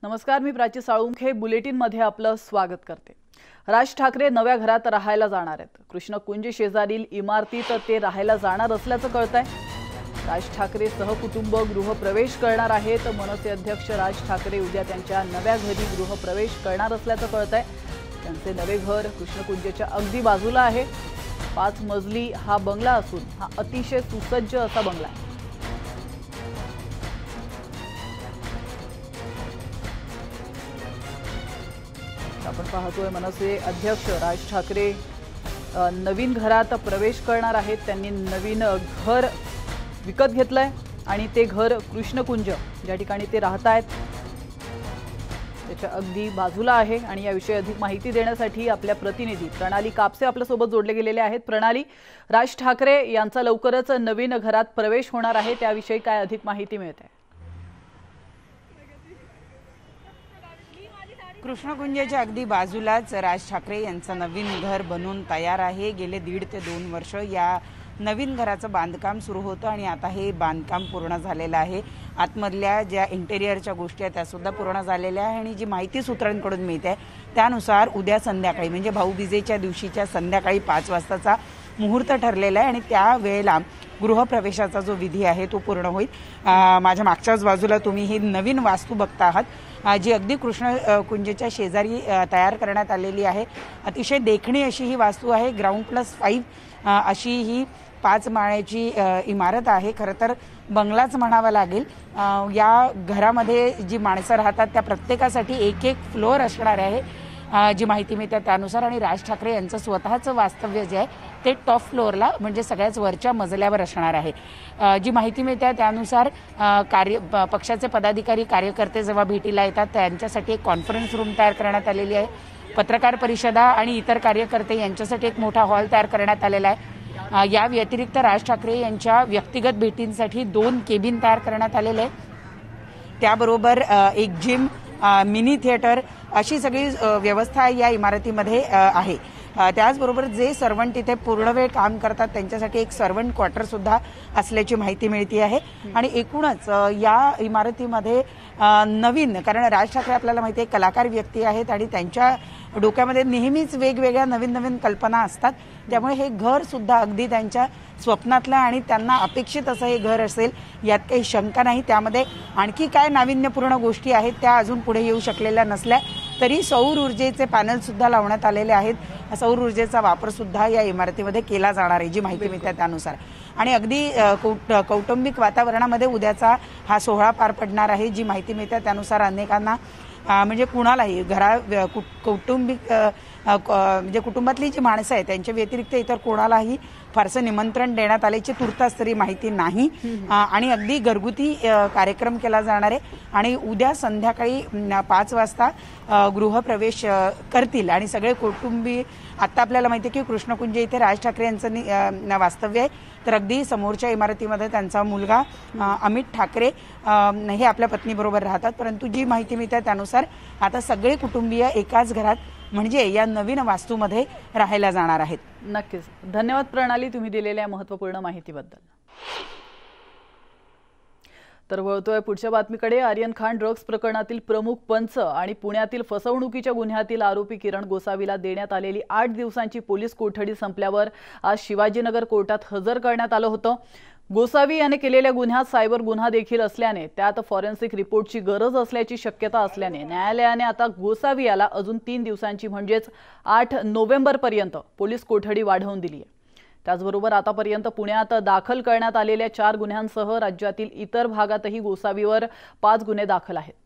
नमस्कार, मी प्राची साळुंखे बुलेटिनमध्ये आपलं स्वागत करते। राज ठाकरे नव्या घरात राहायला जाणार आहेत। कृष्णकुंज शेजारील इमारतीत ते राहायला जाणार असल्याचं कळतंय। राज ठाकरे सहकुटुंब गृहप्रवेश करणार आहेत। मनसे अध्यक्ष राज ठाकरे उद्या त्यांच्या नव्या घरी गृहप्रवेश करणार असल्याचं कळतंय। त्यांचे नवे घर कृष्णकुंजच्या अगदी बाजूला आहे। 5 मजली हा बंगला असून हा अतिशय सुसज्ज असा बंगला आहे। आपण पाहतोय मनसे अध्यक्ष राज ठाकरे नवीन घरात प्रवेश करणार आहेत। त्यांनी नवीन घर विकत घेतलंय आणि ते घर कृष्णकुंज ज्या ठिकाणी ते राहत आहेत त्याच्या अगदी बाजूला आहे। आणि याविषयी अधिक माहिती देण्यासाठी आपल्या प्रतिनिधी प्रणाली कापसे आपल्या सोबत जोडले गेलेले आहेत। प्रणाली, राज ठाकरे यांचा लवकरच नवीन घरात प्रवेश होणार आहे, त्याविषयी काय अधिक माहिती मिळते? कृष्णकुंजाच्या अगदी बाजूलाच राज ठाकरे यांचं नवीन घर बनून तयार आहे। गेले 1.5 ते 2 वर्ष या नवीन घराचं बांधकाम सुरू होतं आणि आता हे बांधकाम पूर्ण झालेलं आहे। आतमधल्या ज्या इंटेरियरच्या गोष्टी आहेत त्या सुद्धा पूर्ण झालेल्या आहे आणि जी माहिती सूत्रांकडून मिळते त्यानुसार उद्या संध्याकाळी म्हणजे भाऊबीजेच्या दिवशीच्या संध्याकाळी 5 वाजताचा मुहूर्त ठरलेला आहे आणि त्या वेळेला गृहप्रवेशाचा जो विधी आहे तो पूर्ण होईल। माझ्या मागच्याच बाजूला तुम्ही ही नवीन वास्तू बघता आहात जी अगदी कृष्णकुंजच्या शेजारी तयार करण्यात आलेली आहे। अतिशय देखणी अशी ही वास्तू आहे। ग्राउंड+5 अशी ही 5 माळ्याची इमारत आहे। खरं तर बंगलाच म्हणावा लागेल। या घरामध्ये जी माणसं राहतात त्या प्रत्येकासाठी एक फ्लोअर असणार आहे जी माहिती मिळते त्यानुसार। आणि राज ठाकरे यांचं स्वतःचं वास्तव्य जे आहे ते टॉप फ्लोअरला म्हणजे सगळ्याच वरच्या मजल्यावर असणार आहे। जी माहिती मिळते त्यानुसार पक्षाचे पदाधिकारी कार्यकर्ते जेव्हा भेटीला येतात त्यांच्यासाठी एक कॉन्फरन्स रूम तयार करण्यात आलेली आहे। पत्रकार परिषदा आणि इतर कार्यकर्ते यांच्यासाठी एक मोठा हॉल तयार करण्यात आलेला आहे। या व्यतिरिक्त राज ठाकरे यांच्या व्यक्तिगत भेटींसाठी 2 केबिन तयार करण्यात आलेले आहे। त्याबरोबर एक जिम, मिनी थिएटर अशी सगळी व्यवस्था या इमारतीमध्ये आहे। त्याचबरोबर जे सर्वंट इथे पूर्ण वेळ काम करतात त्यांच्यासाठी एक सर्वंट क्वार्टर सुद्धा असल्याची माहिती मिळते आहे। आणि एकूणच या इमारतीमध्ये नवीन, कारण राज ठाकरे आपल्याला माहिती आहे कलाकार व्यक्ती आहेत आणि त्यांच्या डोक्यामध्ये नेहमीच वेगवेगळ्या नवीन कल्पना असतात, त्यामुळे हे घर सुद्धा अगदी त्यांच्या स्वप्नातलं आणि त्यांना अपेक्षित असं हे घर असेल यात काही शंका नाही। त्यामध्ये आणखी काय नाविन्यपूर्ण गोष्टी आहेत त्या अजून पुढे येऊ शकलेल्या नसल्या तरी सौर ऊर्जेचे पॅनल सुद्धा लावण्यात आलेले आहेत। सौर ऊर्जेचा वापर सुद्धा या इमारतीमध्ये केला जाणार आहे जी माहिती मिळते त्यानुसार। आणि अगदी कौटुंबिक वातावरणामध्ये उद्याचा हा सोहळा पार पडणार आहे जी माहिती मिळते त्यानुसार। अनेकांना म्हणजे कुणालाही कौटुंबिक म्हणजे कुटुंबातली जी माणसं आहेत त्यांच्या व्यतिरिक्त इतर कोणालाही फारसं निमंत्रण देण्यात आल्याची तुर्तास तरी माहिती नाही। आणि अगदी घरगुती कार्यक्रम केला जाणार आहे आणि उद्या संध्याकाळी 5 वाजता गृहप्रवेश करतील आणि सगळे कुटुंबी। आता आपल्याला माहिती आहे की कृष्णकुंज इथे राज ठाकरे यांचं वास्तव्य आहे, तर अगदी समोरच्या इमारतीमध्ये त्यांचा मुलगा अमित ठाकरे हे आपल्या पत्नीबरोबर राहतात। परंतु जी माहिती मिळते त्यानुसार आता सगळे कुटुंबीय एकाच घरात म्हणजे या नवीन वास्तूमध्ये राहायला जाणार आहेत। नक्कीच, धन्यवाद प्रणाली तुम्ही दिलेल्या महत्त्वपूर्ण माहितीबद्दल। तर वळतोय पुढच्या बातमीकडे। आर्यन खान ड्रग्ज प्रकरणातील प्रमुख पंच आणि पुण्यातील फसवणुकीच्या गुन्ह्यातील आरोपी किरण गोसावीला देण्यात आलेली 8 दिवसांची पोलीस कोठडी संपल्यावर आज शिवाजीनगर कोर्टात हजर करण्यात आलं होतं। गोसावी याने केलेल्या गुन्ह्यात सायबर गुन्हा देखील असल्याने त्यात फॉरेन्सिक रिपोर्टची गरज असल्याची शक्यता असल्याने न्यायालयाने आता गोसावी याला अजून 3 दिवसांची म्हणजेच 8 नोव्हेंबरपर्यंत पोलीस कोठडी वाढवून दिली आहे। त्याचबरोबर आतापर्यंत पुण्यात दाखल करण्यात आलेल्या 4 गुन्ह्यांसह राज्यातील इतर भागातही गोसावीवर 5 गुन्हे दाखल आहेत।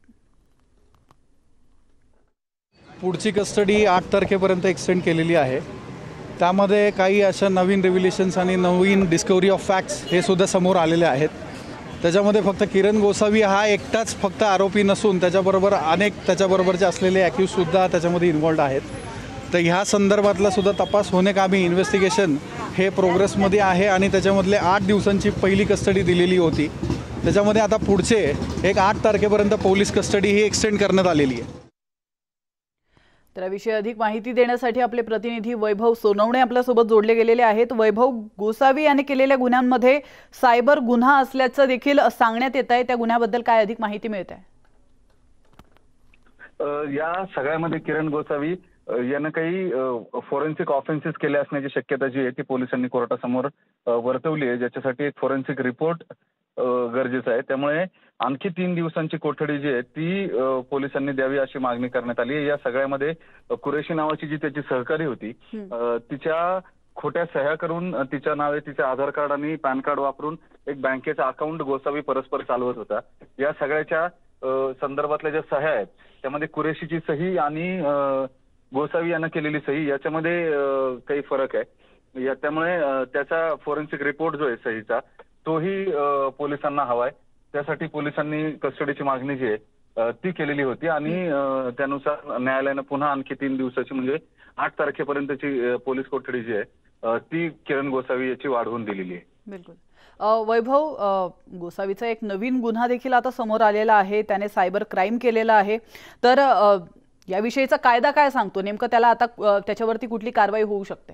पुढची कस्टडी 8 तारखेपर्यंत एक्सटेंड केलेली आहे। त्यामध्ये काही अशा नवीन रिव्हिलेशन्स आणि नवीन डिस्कवरी ऑफ फॅक्ट्स हे सुद्धा समोर आलेले आहेत। त्याच्यामध्ये फक्त किरण गोसावी हा एकटाच फक्त आरोपी नसून त्याच्याबरोबर अनेक त्याच्याबरोबरचे असलेले ॲक्यूजसुद्धा त्याच्यामध्ये इन्व्हॉल्ड आहेत। तर ह्या संदर्भातला सुद्धा तपास होणेकामी इन्व्हेस्टिगेशन हे प्रोग्रेसमध्ये आहे आणि त्याच्यामधले 8 दिवसांची पहिली कस्टडी दिलेली होती। त्याच्यामध्ये आता पुढचे एक 8 तारखेपर्यंत पोलीस कस्टडी ही एक्सटेंड करण्यात आलेली आहे। तर याविषयी अधिक माहिती देण्यासाठी आपले प्रतिनिधी वैभव सोनवणे आपल्या सोबत जोडले गेलेले आहेत। वैभव, गोसावी याने केलेल्या गुन्ह्यांमध्ये सायबर गुन्हा असल्याचं देखील सांगण्यात येत आहे, त्या गुन्ह्याबद्दल काय अधिक माहिती मिळते? या सगळ्यामध्ये किरण गोसावी यानं काही फॉरेन्सिक ऑफेन्सेस केले असण्याची शक्यता जी आहे ती पोलिसांनी कोर्टासमोर वर्तवली आहे, ज्याच्यासाठी एक फॉरेन्सिक रिपोर्ट गरजेचा आहे. त्यामुळे आणखी 3 दिवसांची कोठडी जी आहे ती पोलिसांनी द्यावी अशी मागणी करण्यात आली आहे. या सगळ्यामध्ये कुरेशी नावाची जी त्याची सहकारी होती तिच्या खोट्या सह्या करून तिच्या नावे तिचे आधार कार्ड आणि पॅन कार्ड वापरून एक बँकेचा अकाउंट गोसावी परस्पर चालवत होता. या सगळ्याच्या संदर्भातल्या ज्या सह्या आहेत त्यामध्ये कुरेशीची सही आणि गोसावी यानं केलेली सही याच्यामध्ये काही फरक आहे. त्यामुळे त्याचा फॉरेन्सिक रिपोर्ट जो आहे सहीचा तोही पोलिसांना हवाय. त्यासाठी पोलिसांनी कस्टडीची मागणी जी आहे ती केलेली होती आणि त्यानुसार न्यायालयानं पुन्हा आणखी 3 दिवसाची म्हणजे 8 तारखेपर्यंतची पोलीस कोठडी जी आहे ती किरण गोसावी याची वाढवून दिलेली आहे. बिलकुल. वैभव, गोसावीचा एक नवीन गुन्हा देखील आता समोर आलेला आहे. त्याने सायबर क्राईम केलेला आहे. तर याविषयीचा कायदा काय सांगतो? नेमकं त्याला आता त्याच्यावरती कुठली कारवाई होऊ शकते?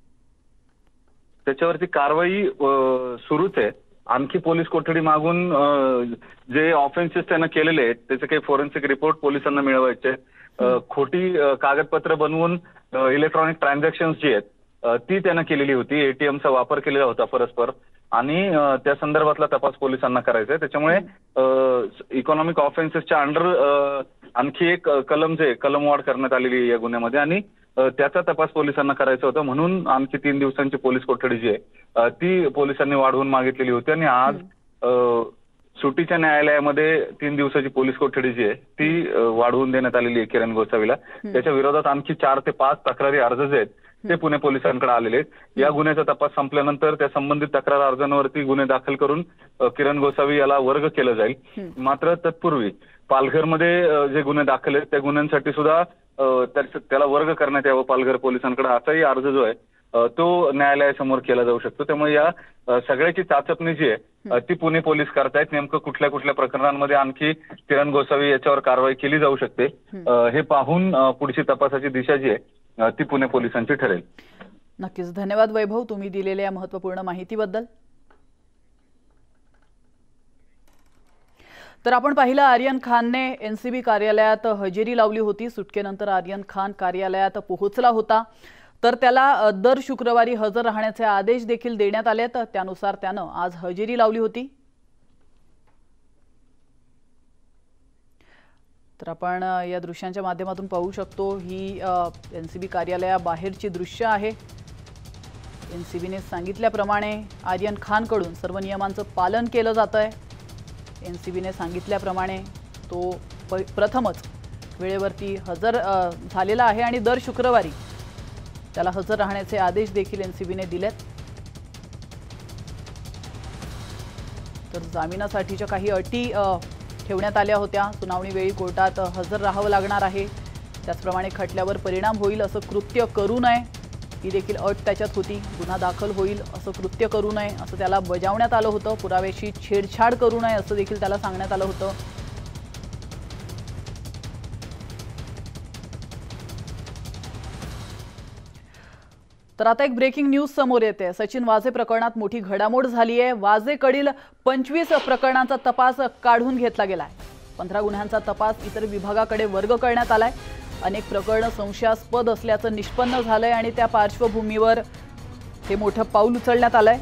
त्याच्यावरती कारवाई सुरूच आहे. आणखी पोलीस कोठडी मागून जे ऑफेन्सेस त्यानं केलेले आहेत त्याचे काही फॉरेन्सिक रिपोर्ट पोलिसांना मिळवायचे. खोटी कागदपत्र बनवून इलेक्ट्रॉनिक ट्रान्झॅक्शन्स जी आहेत ती त्यानं केलेली होती. एटीएमचा वापर केलेला होता परस्पर आणि त्या संदर्भातला तपास पोलिसांना करायचा आहे. त्याच्यामुळे इकॉनॉमिक ऑफेन्सेसच्या अंडर आणखी एक कलमवाढ करण्यात आलेली या गुन्ह्यामध्ये आणि त्याचा तपास पोलिसांना करायचा होता. म्हणून आणखी 3 दिवसांची पोलीस कोठडी जी आहे ती पोलिसांनी वाढवून मागितलेली होती आणि आज सुटीच्या न्यायालयामध्ये 3 दिवसाची पोलीस कोठडी जी आहे ती वाढवून देण्यात आलेली आहे किरण गोसावीला. त्याच्या विरोधात आणखी 4 ते 5 तक्रारी अर्ज जे आहेत ते पुणे पोलिसांकडे आलेले आहेत. या गुन्ह्याचा तपास संपल्यानंतर त्या संबंधित तक्रार अर्जांवरती गुन्हे दाखल करून किरण गोसावी याला वर्ग केलं जाईल. मात्र तत्पूर्वी पालघरमध्ये जे गुन्हे दाखल आहेत त्या गुन्ह्यांसाठी सुद्धा त्याला वर्ग करण्यात यावं पालघर पोलिसांकडे असाही अर्ज जो आहे तो न्यायालयासमोर केला जाऊ शकतो. त्यामुळे या सगळ्याची चाचपणी जी आहे ती पुणे पोलीस करतायत. नेमकं कुठल्या कुठल्या प्रकरणांमध्ये आणखी किरण गोसावी याच्यावर कारवाई केली जाऊ शकते हे पाहून पुढची तपासाची दिशा जी आहे ती पुणे पोलिसांची ठरेल. नक्कीच. धन्यवाद वैभव, तुम्ही दिलेल्या महत्त्वपूर्ण माहितीबद्दल. तर आपण पाहिलं आर्यन खानने एनसीबी कार्यालयात हजेरी लावली होती. सुटकेनंतर आर्यन खान कार्यालयात पोहोचला होता. तर त्याला दर शुक्रवारी हजर राहण्याचे आदेश देखील देण्यात आले. तर त्यानुसार त्यानं आज हजेरी लावली होती. तर आपण या दृश्यांच्या माध्यमातून पाहू शकतो ही एनसीबी कार्यालयाबाहेरची दृश्य आहे. एनसीबीने सांगितल्याप्रमाणे आर्यन खानकडून सर्व नियमांचं पालन केलं जातंय. एनसीबीने सांगितल्याप्रमाणे तो प्रथमच वेळेवरती हजर झालेला आहे आणि दर शुक्रवारी त्याला हजर राहण्याचे आदेश देखील एनसीबीने दिलेत. तर जामिनासाठीच्या काही अटी ठेवण्यात आल्या होत्या. सुनावणी वेळी कोर्टात हजर राहावं लागणार आहे. त्याचप्रमाणे खटल्यावर परिणाम होईल असं कृत्य करू नये ही देखील अट त्याच्यात होती. गुन्हा दाखल होईल असं कृत्य करू नये असं त्याला बजावण्यात आलं होतं. पुराव्याशी छेडछाड करू नये असं देखील त्याला सांगण्यात आलं होतं. तर आता एक ब्रेकिंग न्यूज समोर येते. सचिन वाझे प्रकरणात मोठी घडामोड झाली आहे. वाझेकडील 25 प्रकरणांचा तपास काढून घेतला गेलाय. 15 गुन्ह्यांचा तपास इतर विभागाकडे वर्ग करण्यात आलाय. अनेक प्रकरणं संशयास्पद असल्याचं निष्पन्न झालंय आणि त्या पार्श्वभूमीवर हे मोठं पाऊल उचलण्यात आलंय.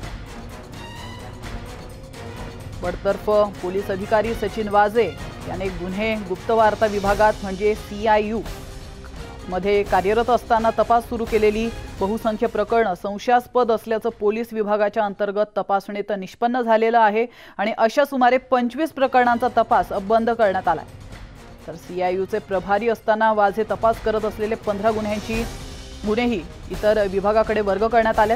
बडतर्फ पोलीस अधिकारी सचिन वाझे याने गुन्हे गुप्तवार्ता विभागात म्हणजे CIU मध्ये कार्यरत असताना तपास सुरू केलेली बहुसंख्य प्रकरणं संशयास्पद असल्याचं पोलीस विभागाच्या अंतर्गत तपासणीत निष्पन्न झालेलं आहे आणि अशा सुमारे 25 प्रकरणांचा तपास बंद करण्यात आलाय. तर CIUचे प्रभारी असताना वाझे तपास करत असलेले 15 गुन्हेही इतर विभागाकडे वर्ग करण्यात आलेत.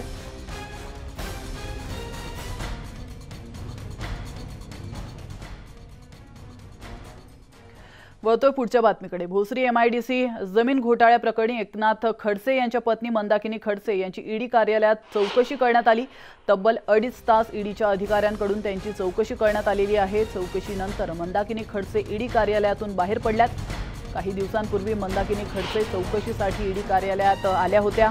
वळतोय पुढच्या बातमीकडे. भोसरी MIDC जमीन घोटाळ्याप्रकरणी एकनाथ खडसे यांच्या पत्नी मंदाकिनी खडसे यांची ईडी कार्यालयात चौकशी करण्यात आली. तब्बल 2.5 तास ईडीच्या अधिकाऱ्यांकडून त्यांची चौकशी करण्यात आलेली आहे. चौकशीनंतर मंदाकिनी खडसे ईडी कार्यालयातून बाहेर पडल्यात. काही दिवसांपूर्वी मंदाकिनी खडसे चौकशीसाठी ईडी कार्यालयात आल्या होत्या.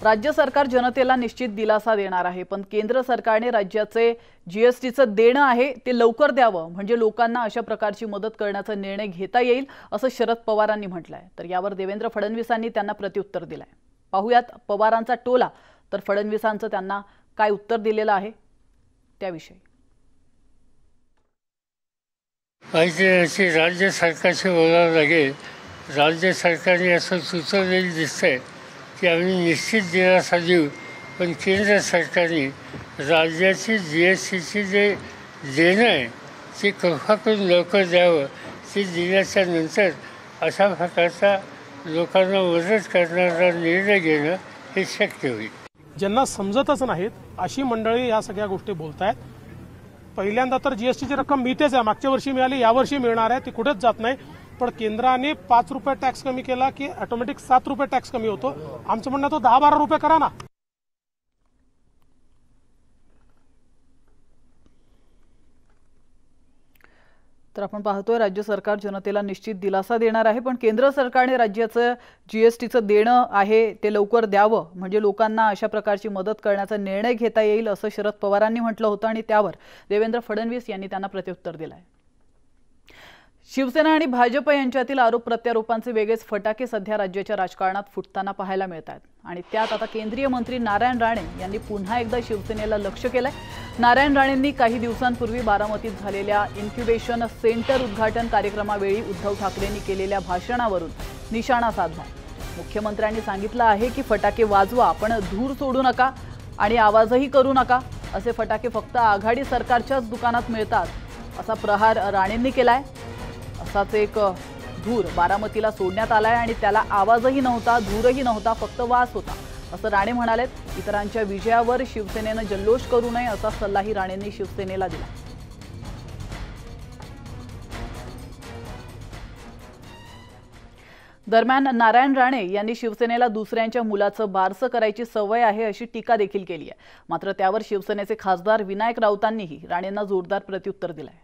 राज्य सरकार जनतेला निश्चित दिलासा देणार आहे, पण केंद्र सरकारने राज्याचे जीएसटीचं देणं आहे ते लवकर द्यावं, म्हणजे लोकांना अशा प्रकारची मदत करण्याचा निर्णय घेता येईल असं शरद पवारांनी म्हटलंय. तर यावर देवेंद्र फडणवीसांनी त्यांना प्रत्युत्तर दिलंय. पाहूयात पवारांचा टोला तर फडणवीसांचं त्यांना काय उत्तर दिलेलं आहे त्याविषयी. अशी राज्य सरकारशी बोलावं लागेल. राज्य सरकारने असं सुचवलेलं दिसतंय की आम्ही निश्चित दिलासा देऊ, पण केंद्र सरकारने राज्याची GSTची जे देणं आहे ते कृपा करून लवकर द्यावं. ते दिल्याच्या नंतर अशा प्रकारचा लोकांना मदत करणारा निर्णय घेणं हे शक्य होईल. ज्यांना समजतच नाहीत अशी मंडळी या सगळ्या गोष्टी बोलत आहेत. पहिल्यांदा तर GSTची रक्कम मिळतेच आहे, मागच्या वर्षी मिळाली, यावर्षी मिळणार आहे, ती कुठेच जात नाही. पण केंद्राने 5 रुपये टॅक्स कमी केला की ऑटोमॅटिक 7 रुपये टॅक्स कमी होतो. आमचं म्हणणं तो 10-12 रुपये करा ना. तर आपण पाहतोय राज्य सरकार जनतेला निश्चित दिलासा देणार आहे, पण केंद्र सरकारने राज्याचं जीएसटीचं देणं आहे ते लवकर द्यावं, म्हणजे लोकांना अशा प्रकारची मदत करण्याचा निर्णय घेता येईल असं शरद पवारांनी म्हटलं होतं आणि त्यावर देवेंद्र फडणवीस यांनी त्यांना प्रत्युत्तर दिलंय. शिवसेना आणि भाजप यांच्यातील आरोप प्रत्यारोपांचे वेगळेच फटाके सध्या राज्याच्या राजकारणात फुटताना पाहायला मिळत आहेत आणि त्यात आता केंद्रीय मंत्री नारायण राणे यांनी पुन्हा एकदा शिवसेनेला लक्ष्य केलंय. नारायण राणेंनी काही दिवसांपूर्वी बारामतीत झालेल्या इन्क्युबेशन सेंटर उद्घाटन कार्यक्रमावेळी उद्धव ठाकरेंनी केलेल्या भाषणावरून निशाणा साधला. मुख्यमंत्र्यांनी सांगितलं आहे की फटाके वाजवा पण धूर सोडू नका आणि आवाजही करू नका. असे फटाके फक्त आघाडी सरकारच्याच दुकानात मिळतात असा प्रहार राणेंनी केलाय. असाच एक धूर बारामतीला सोडण्यात आलाय आणि त्याला आवाजही नव्हता, धूरही नव्हता, फक्त वास होता असं राणे म्हणालेत. इतरांच्या विजयावर शिवसेनेनं जल्लोष करू नये असा सल्लाही राणेंनी शिवसेनेला दिला. दरम्यान नारायण राणे यांनी शिवसेनेला दुसऱ्यांच्या मुलाचं बारसं करायची सवय आहे अशी टीका देखील केली आहे. मात्र त्यावर शिवसेनेचे खासदार विनायक राऊतांनीही राणेंना जोरदार प्रत्युत्तर दिलंय.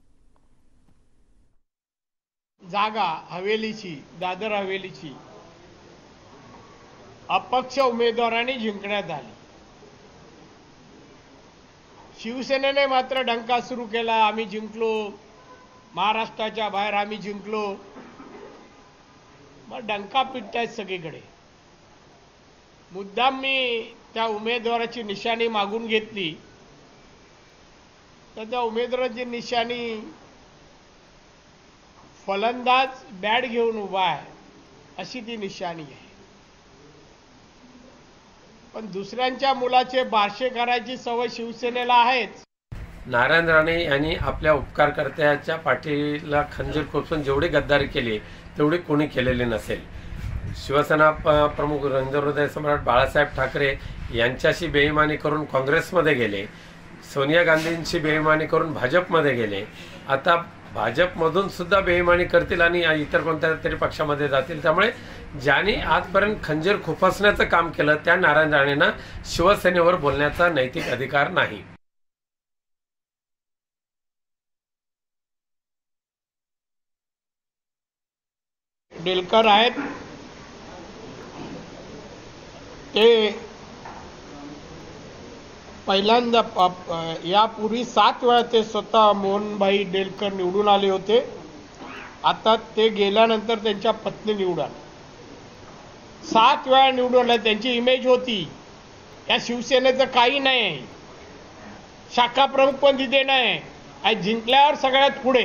जागा हवेलीची, दादर हवेलीची अपक्ष उमेदवारांनी जिंकण्यात आली. शिवसेनेने मात्र डंका सुरू केला, आम्ही जिंकलो, महाराष्ट्राच्या बाहेर आम्ही जिंकलो. मग डंका पिटतायत सगळीकडे. मुद्दाम मी त्या उमेदवाराची निशाणी मागून घेतली तर त्या उमेदवाराची निशाणी फलंदाज बॅट घेऊन उभा आहे अशी ती निशाणी आहे. पण दुसऱ्यांच्या मुलाचे बारसे करायची सवय शिवसेनेला आहेच. नारायण राणे यांनी आपल्या उपकारकर्त्याच्या पाठीला खंजीर खोचून जेवढी गद्दारी केली तेवढी कोणी केलेली नसेल. शिवसेना प्रमुख रंगहृदय सम्राट बाळासाहेब ठाकरे यांच्याशी बेईमानी करून काँग्रेसमध्ये गेले, सोनिया गांधींची बेईमानी करून भाजपमध्ये गेले, आता भाजपमधून सुद्धा बेईमानी करतील आणि इतर कोणत्या तरी पक्षामध्ये जातील. त्यामुळे ज्यांनी आजपर्यंत खंजीर खुपसण्याचं काम केलं त्या नारायण राणेंना शिवसेनेवर बोलण्याचा नैतिक अधिकार नाही. डेलकर आहेत ते पहिल्यांदा यापूर्वी 7 वेळा ते स्वतः मोहनभाई डेलकर निवडून आले होते. आता ते गेल्यानंतर त्यांच्या पत्नी निवडून आल्या. 7 वेळा निवडून आल्या. त्यांची इमेज होती. या शिवसेनेचं काही नाही, शाखा प्रमुख पण तिथे नाही, आज जिंकल्यावर सगळ्यात पुढे.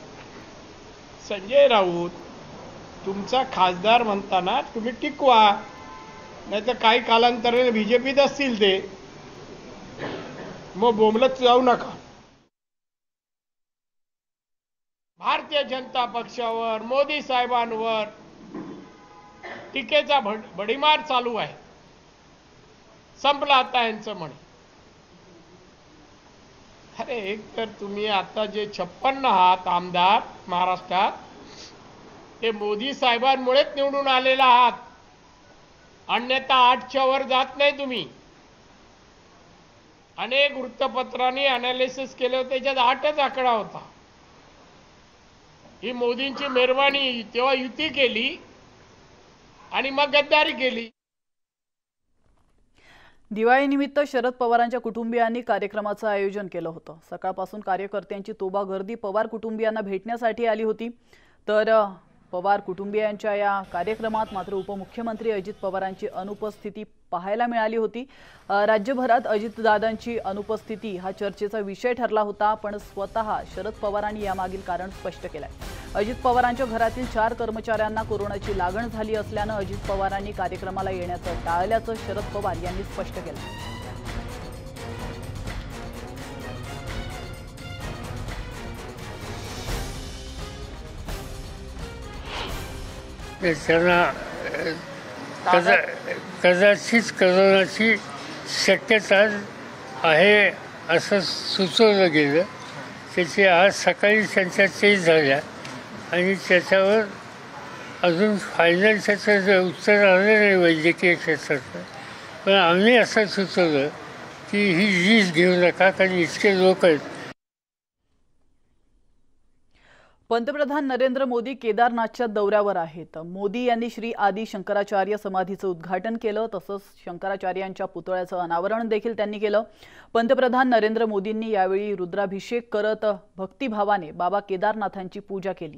संजय राऊत तुमचा खासदार म्हणताना तुम्ही टिकवा, नाही तर काही कालांतराने BJPत असतील ते, मग बोंबलत जाऊ नका. भारतीय जनता पक्षावर, मोदी साहेबांवर टीकेचा भडीमार चालू आहे. संपला आता यांचं म्हणे. अरे एक तर तुम्ही आता जे 56 आहात आमदार महाराष्ट्रात, ते मोदी साहेबांमुळेच निवडून आलेला आहात, अन्यथा 8च्या वर जात नाही तुम्ही. अनेक वृत्तपत्रांनी अनालिसिस केले होते, त्याच्यात 8च आकडा होता. ही मोदींची मेहरबानी, तेव्हा युती केली आणि मग गद्दारी केली. दिवाळीनिमित्त शरद पवारांच्या कुटुंबियांनी कार्यक्रमाचं आयोजन केलं होतं। सकाळपासून कार्यकर्त्यांची तोबा गर्दी पवार कुटुंबियांना भेटण्यासाठी आली होती। तर पवार कुटुंबियांच्या या कार्यक्रमात मात्र उपमुख्यमंत्री अजित पवारांची अनुपस्थिती पाहायला मिळाली होती। राज्यभरात अजितदादांची अनुपस्थिती हा चर्चेचा विषय ठरला होता, पण स्वतः शरद पवारांनी यामागील कारण स्पष्ट केलंय। अजित पवारांच्या घरातील 4 कर्मचाऱ्यांना कोरोनाची लागण झाली असल्यानं अजित पवारांनी कार्यक्रमाला येण्याचं टाळल्याचं शरद पवार यांनी स्पष्ट केलं। त्यांना कदाचित करोनाची शक्यता आहे असं सुचवलं गेलं। त्याची आज सकाळी त्यांच्या चेक झाल्या आणि त्याच्यावर अजून फायनल त्याचं उत्तर आलं नाही वैद्यकीय क्षेत्राचं। पण आम्ही असं सुचवलं की ही रिस्क घेऊ नका, कारण इतके लोक आहेत। पंतप्रधान नरेंद्र मोदी केदारनाथच्या दौऱ्यावर आहेत। मोदी यांनी श्री आदि शंकराचार्य समाधीचं उद्घाटन केलं, तसंच शंकराचार्यांच्या पुतळ्याचं अनावरण देखील त्यांनी केलं। पंतप्रधान नरेंद्र मोदींनी यावेळी रुद्राभिषेक करत भक्तिभावाने बाबा केदारनाथांची पूजा केली।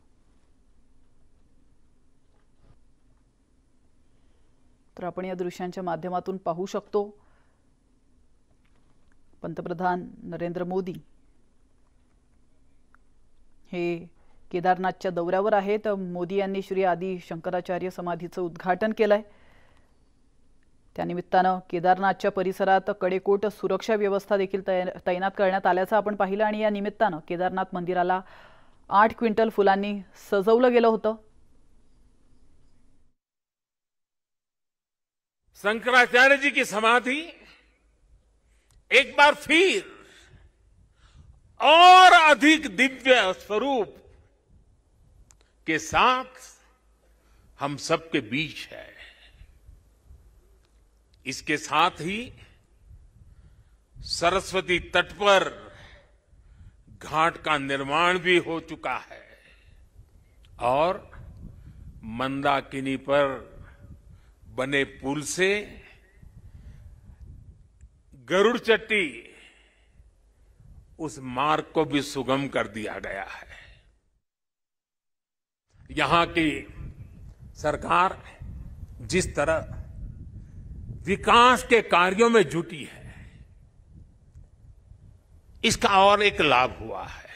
तर आपण या दृश्यांच्या माध्यमातून पाहू शकतो पंतप्रधान नरेंद्र मोदी हे केदारनाथच्या दौऱ्यावर आहेत। मोदी यांनी श्री आदि शंकराचार्य समाधीचं उद्घाटन केलंय। त्यानिमित्तानं केदारनाथच्या परिसरात कडेकोट सुरक्षा व्यवस्था देखील तैनात करण्यात आल्याचं आपण पाहिलं आणि या निमित्तानं केदारनाथ मंदिराला 8 क्विंटल फुलांनी सजवलं गेलं होतं। शंकराचार्य जी की समाधि एक बार फिर और अधिक दिव्य स्वरूप के साथ हम सबके बीच है। इसके साथ ही सरस्वती तट पर घाट का निर्माण भी हो चुका है और मंदाकिनी पर बने पुल से गरुड़ चट्टी उस मार्ग को भी सुगम कर दिया गया है। यहां की सरकार जिस तरह विकास के कार्यों में जुटी है, इसका और एक लाभ हुआ है।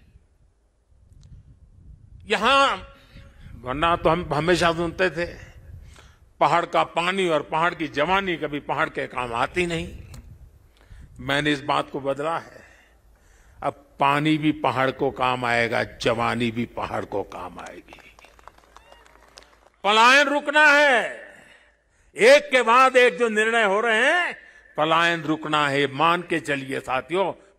यहां वरना तो हम हमेशा सुनते थे पहाड़ का पानी और पहाड़ की जवानी कभी पहाड़ के काम आती नहीं। मैंने इस बात को बदला है। अब पानी भी पहाड़ को काम आएगा, जवानी भी पहाड़ को काम आएगी। पलायन रुकना है। एक के बाद एक जो निर्णय हो रहे हैं, पलायन रुकना है। मान के चलिए साथियों,